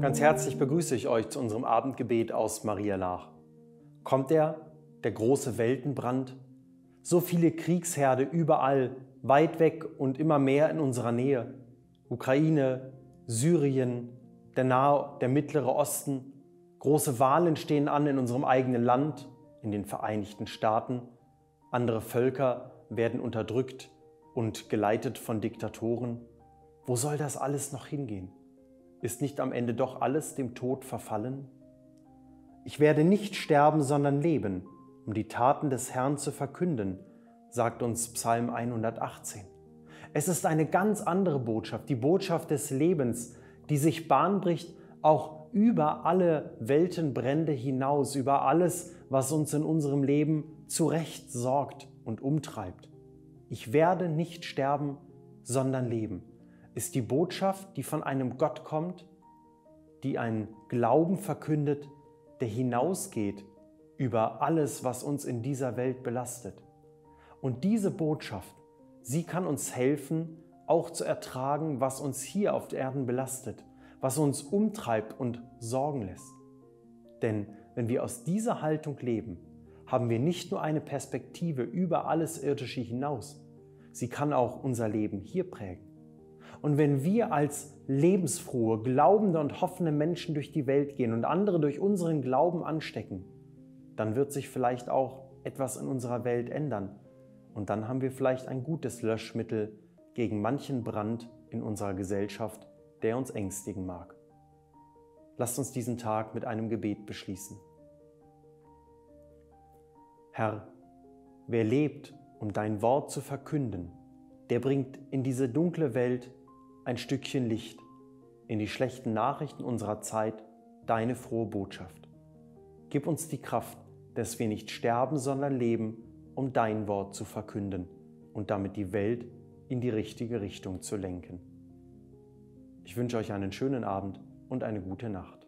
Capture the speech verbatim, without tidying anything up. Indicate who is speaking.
Speaker 1: Ganz herzlich begrüße ich euch zu unserem Abendgebet aus Maria Laach. Kommt er, der große Weltenbrand? So viele Kriegsherde überall, weit weg und immer mehr in unserer Nähe. Ukraine, Syrien, der Nahe, der Mittlere Osten. Große Wahlen stehen an in unserem eigenen Land, in den Vereinigten Staaten. Andere Völker werden unterdrückt und geleitet von Diktatoren. Wo soll das alles noch hingehen? Ist nicht am Ende doch alles dem Tod verfallen? Ich werde nicht sterben, sondern leben, um die Taten des Herrn zu verkünden, sagt uns Psalm hundertachtzehn. Es ist eine ganz andere Botschaft, die Botschaft des Lebens, die sich Bahn bricht, auch über alle Weltenbrände hinaus, über alles, was uns in unserem Leben zurecht sorgt und umtreibt. Ich werde nicht sterben, sondern leben, ist die Botschaft, die von einem Gott kommt, die einen Glauben verkündet, der hinausgeht über alles, was uns in dieser Welt belastet. Und diese Botschaft, sie kann uns helfen, auch zu ertragen, was uns hier auf Erden belastet, was uns umtreibt und sorgen lässt. Denn wenn wir aus dieser Haltung leben, haben wir nicht nur eine Perspektive über alles Irdische hinaus, sie kann auch unser Leben hier prägen. Und wenn wir als lebensfrohe, glaubende und hoffende Menschen durch die Welt gehen und andere durch unseren Glauben anstecken, dann wird sich vielleicht auch etwas in unserer Welt ändern. Und dann haben wir vielleicht ein gutes Löschmittel gegen manchen Brand in unserer Gesellschaft, der uns ängstigen mag. Lasst uns diesen Tag mit einem Gebet beschließen. Herr, wer lebt, um dein Wort zu verkünden, der bringt in diese dunkle Welt ein Stückchen Licht, in die schlechten Nachrichten unserer Zeit deine frohe Botschaft. Gib uns die Kraft, dass wir nicht sterben, sondern leben, um dein Wort zu verkünden und damit die Welt in die richtige Richtung zu lenken. Ich wünsche euch einen schönen Abend und eine gute Nacht.